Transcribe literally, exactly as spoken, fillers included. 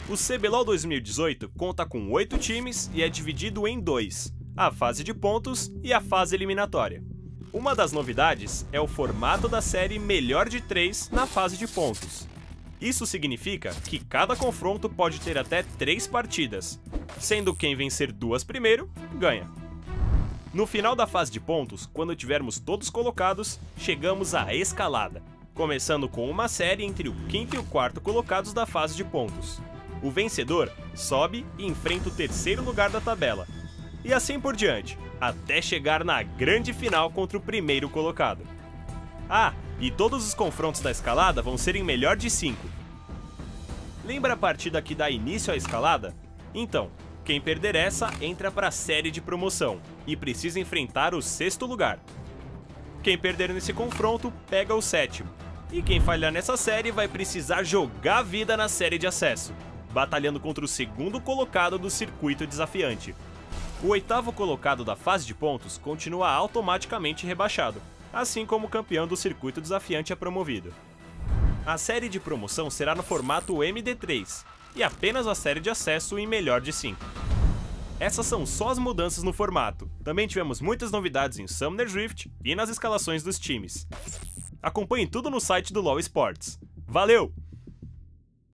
O C B L O L dois mil e dezoito conta com oito times e é dividido em dois, a fase de pontos e a fase eliminatória. Uma das novidades é o formato da série melhor de três na fase de pontos. Isso significa que cada confronto pode ter até três partidas, sendo quem vencer duas primeiro, ganha. No final da fase de pontos, quando tivermos todos colocados, chegamos à escalada, começando com uma série entre o quinto e o quarto colocados da fase de pontos. O vencedor sobe e enfrenta o terceiro lugar da tabela, e assim por diante, até chegar na grande final contra o primeiro colocado. Ah, e todos os confrontos da escalada vão ser em melhor de cinco. Lembra a partida que dá início à escalada? Então, quem perder essa entra para a série de promoção e precisa enfrentar o sexto lugar. Quem perder nesse confronto pega o sétimo, e quem falhar nessa série vai precisar jogar a vida na série de acesso, batalhando contra o segundo colocado do circuito desafiante. O oitavo colocado da fase de pontos continua automaticamente rebaixado, assim como o campeão do circuito desafiante é promovido. A série de promoção será no formato M D três, e apenas a série de acesso em melhor de cinco. Essas são só as mudanças no formato, também tivemos muitas novidades em Summoner's Rift e nas escalações dos times. Acompanhe tudo no site do LoL Esportes. Valeu!